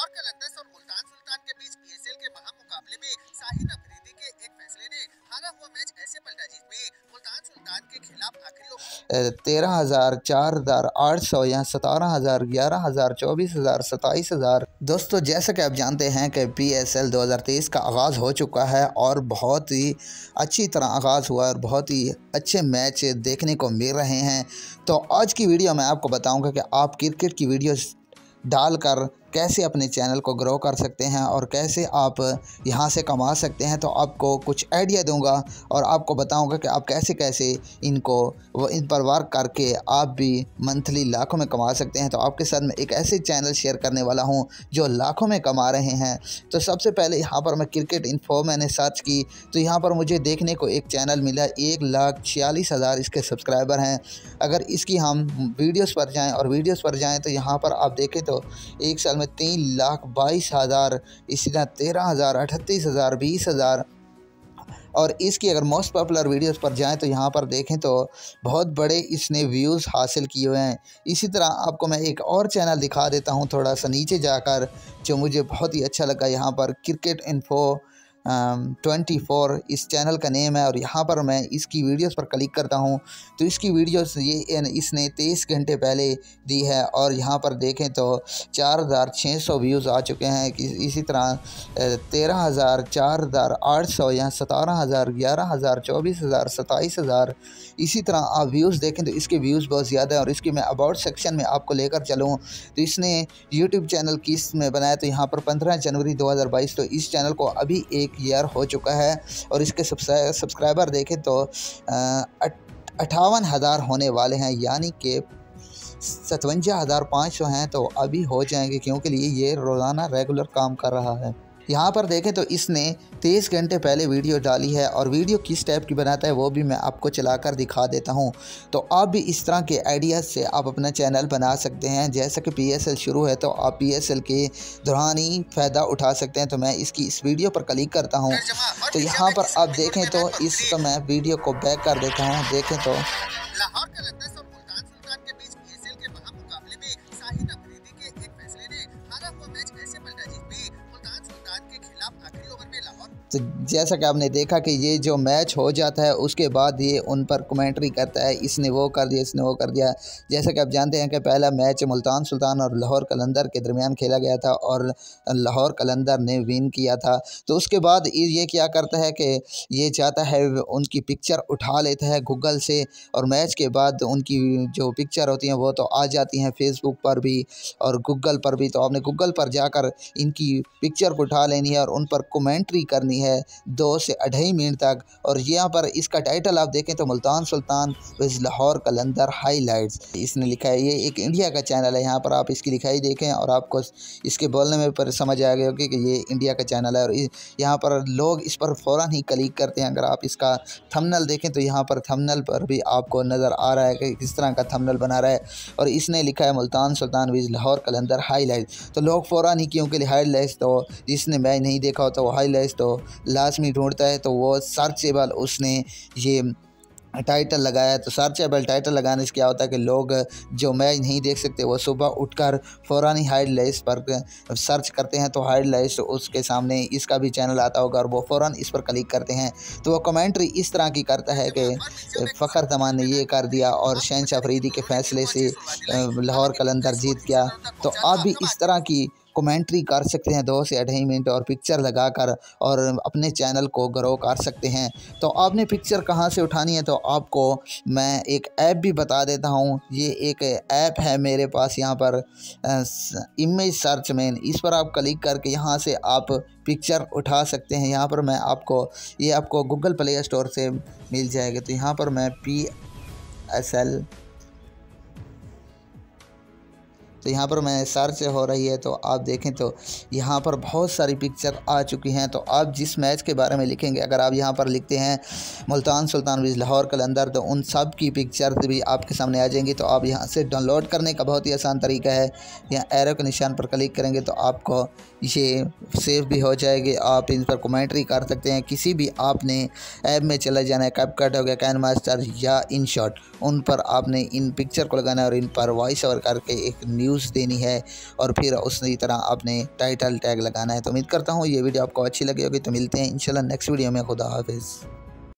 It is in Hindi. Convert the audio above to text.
लाहौर कलंदर्स और मुल्तान सुल्तान के बीच पीएसएल के महामुकाबले में शाहीन अफरीदी के एक फैसले ने हारा हुआ मैच ऐसे पलटा जिसमें मुल्तान सुल्तान के खिलाफ आखिरी 13,000, 4,800 या 17,000, 11,000, 24,000, 27,000। दोस्तों, जैसा कि आप जानते हैं कि पीएसएल 2023 का आगाज़ हो चुका है और बहुत ही अच्छी तरह आगाज़ हुआ और बहुत ही अच्छे मैच देखने को मिल रहे हैं। तो आज की वीडियो में आपको बताऊंगा कि आप क्रिकेट की वीडियोस डालकर कैसे अपने चैनल को ग्रो कर सकते हैं और कैसे आप यहां से कमा सकते हैं। तो आपको कुछ आइडिया दूंगा और आपको बताऊंगा कि आप कैसे कैसे इन पर वर्क करके आप भी मंथली लाखों में कमा सकते हैं। तो आपके साथ मैं एक ऐसे चैनल शेयर करने वाला हूं जो लाखों में कमा रहे हैं। तो सबसे पहले यहाँ पर मैं क्रिकेट इन्फो मैंने सर्च की तो यहाँ पर मुझे देखने को एक चैनल मिला, 1,46,000 इसके सब्सक्राइबर हैं। अगर इसकी हम वीडियोज़ पर जाएँ और वीडियोज़ पर जाएँ तो यहाँ पर आप देखें तो एक साल 3,22,000, इसी तरह 13,000, 38,000, 20,000। और इसकी अगर मोस्ट पॉपुलर वीडियोस पर जाएं तो यहाँ पर देखें तो बहुत बड़े इसने व्यूज़ हासिल किए हुए हैं। इसी तरह आपको मैं एक और चैनल दिखा देता हूँ थोड़ा सा नीचे जाकर, जो मुझे बहुत ही अच्छा लगा। यहाँ पर क्रिकेट इन्फो 24 इस चैनल का नेम है और यहाँ पर मैं इसकी वीडियोस पर क्लिक करता हूँ तो इसकी वीडियोस इसने 23 घंटे पहले दी है और यहाँ पर देखें तो 4,600 व्यूज़ आ चुके हैं। इसी तरह 13,000, 4,800 या 17,000, 11,000, 24,000, 27,000। इसी तरह आप व्यूज़ देखें तो इसके व्यूज़ बहुत ज़्यादा है। और इसकी मैं अबाउट सेक्शन में आपको लेकर चलूँ तो इसने यूट्यूब चैनल किस में बनाया तो यहाँ पर 15 जनवरी 2022। तो इस चैनल को अभी 1 ईयर हो चुका है और इसके सब्सक्राइबर देखें तो 58,000 होने वाले हैं, यानी कि 57,500 हैं तो अभी हो जाएंगे, क्योंकि ये रोज़ाना रेगुलर काम कर रहा है। यहाँ पर देखें तो इसने 23 घंटे पहले वीडियो डाली है और वीडियो किस टाइप की बनाता है वो भी मैं आपको चलाकर दिखा देता हूँ। तो आप भी इस तरह के आइडियाज़ से आप अपना चैनल बना सकते हैं। जैसा कि पीएसएल शुरू है तो आप पीएसएल के दौरान ही फ़ायदा उठा सकते हैं। तो मैं इसकी इस वीडियो पर क्लिक करता हूँ तो यहाँ पर आप देखें तो इसका मैं वीडियो को बैक कर देता हूँ। देखें तो लाहौर कलंदर्स और मुल्तान सुल्तान के बीच पीएसएल के महामुकाबले में शाहीन अफरीदी के एक फैसले ने हारा हुआ मैच ऐसे पलटा जिसमें मुल्तान सुल्तान के खिलाफ आखिरी ओवर में लाहौर। तो जैसा कि आपने देखा कि ये जो मैच हो जाता है उसके बाद ये उन पर कमेंट्री करता है, इसने वो कर दिया, इसने वो कर दिया। जैसा कि आप जानते हैं कि पहला मैच मुल्तान सुल्तान और लाहौर कलंदर के दरमियान खेला गया था और लाहौर कलंदर ने विन किया था। तो उसके बाद ये क्या करता है कि ये चाहता है उनकी पिक्चर उठा लेता है गूगल से और मैच के बाद उनकी जो पिक्चर होती हैं वो तो आ जाती हैं फेसबुक पर भी और गूगल पर भी। तो आपने गूगल पर जाकर इनकी पिक्चर को उठा लेनी है और उन पर कमेंट्री करनी है 2 से 2.5 मिनट तक। और यहाँ पर इसका टाइटल आप देखें तो मुल्तान सुल्तान विज़ लाहौर कलंदर हाईलाइट्स इसने लिखा है। ये एक इंडिया का चैनल है। यहाँ पर आप इसकी लिखाई देखें और आपको इसके बोलने में पर समझ आ गया होगी कि ये इंडिया का चैनल है। और यहाँ पर लोग इस पर फ़ौरन ही क्लिक करते हैं। अगर आप इसका थंबनेल देखें तो यहाँ पर थंबनेल पर भी आपको नज़र आ रहा है कि किस तरह का थंबनेल बना रहा है और इसने लिखा है मुल्तान सुल्तान विज़ लाहौर कलंदर हाईलाइट्स। तो लोग फ़ौरन ही, क्योंकि हाईलाइट्स तो जिसने मैच नहीं देखा होता वो हाईलाइट्स तो लाजमी ढूंढता है, तो वो सर्चेबल उसने ये टाइटल लगाया। तो सर्चेबल टाइटल लगाने से क्या होता है कि लोग जो मैच नहीं देख सकते वो सुबह उठकर फ़ौरन ही हाईलाइट्स पर सर्च करते हैं। तो हाईलाइट्स उसके सामने इसका भी चैनल आता होगा और वो फ़ौरन इस पर क्लिक करते हैं। तो वो कमेंट्री इस तरह की करता है कि फ़खर तमान ने ये कर दिया और शहनशाह अफरीदी के फ़ैसले से लाहौर कलंदर जीत गया। तो आप भी इस तरह की कमेंट्री कर सकते हैं 2 से 2.5 मिनट और पिक्चर लगाकर और अपने चैनल को ग्रो कर सकते हैं। तो आपने पिक्चर कहाँ से उठानी है तो आपको मैं एक ऐप भी बता देता हूँ। ये एक ऐप है मेरे पास, यहाँ पर इमेज सर्च में, इस पर आप क्लिक करके यहाँ से आप पिक्चर उठा सकते हैं। यहाँ पर मैं आपको गूगल प्ले स्टोर से मिल जाएगा। तो यहाँ पर मैं PSL तो यहाँ पर मैं सर्च हो रही है तो आप देखें तो यहाँ पर बहुत सारी पिक्चर आ चुकी हैं। तो आप जिस मैच के बारे में लिखेंगे, अगर आप यहाँ पर लिखते हैं मुल्तान सुल्तान विज़ लाहौर कलंदर तो उन सब की पिक्चर भी आपके सामने आ जाएंगी। तो आप यहाँ से डाउनलोड करने का बहुत ही आसान तरीका है, यहाँ एरो के निशान पर क्लिक करेंगे तो आपको ये सेव भी हो जाएगी। आप इन पर कमेंट्री कर सकते हैं। किसी भी आपने ऐप में चला जाना है, कैपकट हो गया, कैन मास्टर या InShot, उन पर आपने इन पिक्चर को लगाना है और इन पर वॉइस ओवर करके एक न्यूज़ व्यूज़ देनी है और फिर उसी तरह आपने टाइटल टैग लगाना है। तो उम्मीद करता हूँ ये वीडियो आपको अच्छी लगी होगी। तो मिलते हैं इंशाल्लाह नेक्स्ट वीडियो में। खुदा हाफिज़।